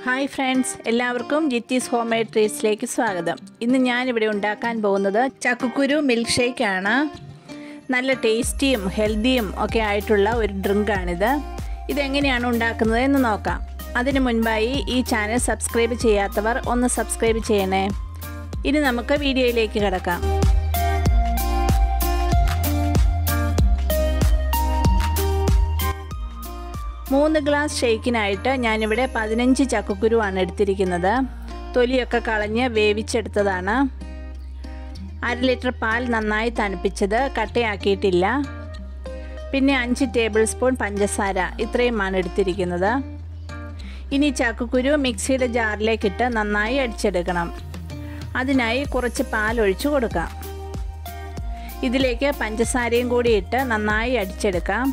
Hi friends, എല്ലാവർക്കും ജിറ്റീസ് home made ട്രീറ്റ്സിലേക്ക് സ്വാഗതം. ഇന്ന് ഞാനിവിടെ ഉണ്ടാക്കാൻ പോകുന്നത് ചക്കക്കുരു മിൽക്ക് ഷേക്കാണ്. നല്ല ടേസ്റ്റിയും ഹെൽത്തിയും ഒക്കെ ആയിട്ടുള്ള ഒരു ഡ്രിങ്കാണിത്. ഇതെങ്ങനെയാണ് ഉണ്ടാക്കുന്നത് എന്ന് നോക്കാം. അതിനു മുൻപായി ഈ ചാനൽ സബ്സ്ക്രൈബ് ചെയ്യാത്തവർ ഒന്ന് സബ്സ്ക്രൈബ് ചെയ്യണേ. ഇനി നമുക്ക് വീഡിയോയിലേക്ക് കിടക്കാം. മൂന്ന് ഗ്ലാസ് ഷേക്കിനായിട്ട് ഞാനിവിടെ 15 ചക്കക്കുരുവാണ് എടുത്തിരിക്കുന്നത്. തൊലിയൊക്കെ കളഞ്ഞ് വേവിച്ചെടുത്തതാണ്. 1/2 ലിറ്റർ പാൽ നന്നായി തണുപ്പിച്ചത്, കട്ടയാക്കിയിട്ടില്ല. പിന്നെ 5 ടേബിൾ സ്പൂൺ പഞ്ചസാര, ഇത്രയുമാണ് എടുത്തിരിക്കുന്നത്. ഇനി ചക്കക്കുരു മിക്സിയുടെ ജാറിലേക്കിട്ട് നന്നായി അടിച്ചെടുക്കണം. അതിനായി കുറച്ച് പാൽ ഒഴിച്ചു കൊടുക്കാം. ഇതിലേക്ക് പഞ്ചസാരയും കൂടി ഇട്ട് നന്നായി അടിച്ചെടുക്കാം.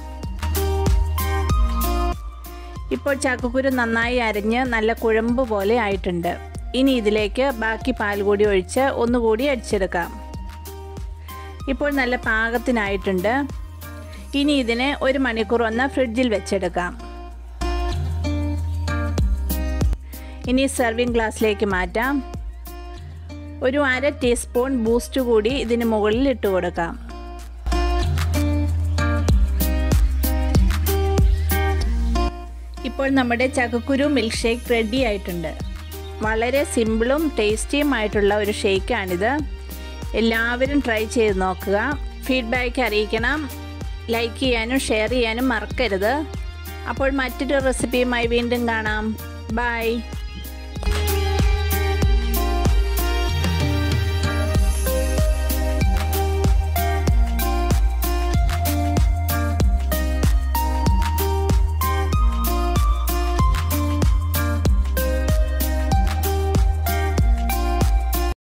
ഇപ്പോൾ ചക്കക്കുരു നന്നായി അരിഞ്ഞ് നല്ല കുഴമ്പ് പോലെ ആയിട്ടുണ്ട്. ഇനി ഇതിലേക്ക് ബാക്കി പാൽ കൂടി ഒഴിച്ച് ഒന്നുകൂടി അടിച്ചെടുക്കാം. ഇപ്പോൾ നല്ല പാകത്തിനായിട്ടുണ്ട്. ഇനി ഇതിനെ 1 മണിക്കൂർ ഒന്ന് ഫ്രിഡ്ജിൽ വെച്ചെടുക്കാം. ഇനി സെർവിങ് ഗ്ലാസ്സിലേക്ക് മാറ്റാം. ഒരു 1/2 ടീസ്പൂൺ ബൂസ്റ്റ് കൂടി ഇതിന് മുകളിൽ ഇട്ട് കൊടുക്കാം. ഇപ്പോൾ നമ്മുടെ ചക്കക്കുരു മിൽക്ക് ഷേക്ക് റെഡി ആയിട്ടുണ്ട്. വളരെ സിമ്പിളും ടേസ്റ്റിയുമായിട്ടുള്ള ഒരു ഷേക്കാണിത്. എല്ലാവരും ട്രൈ ചെയ്ത് നോക്കുക. ഫീഡ്ബാക്ക് അറിയിക്കണം. ലൈക്ക് ചെയ്യാനും ഷെയർ ചെയ്യാനും മറക്കരുത്. അപ്പോൾ മറ്റൊരു റെസിപ്പിയുമായി വീണ്ടും കാണാം. ബൈ.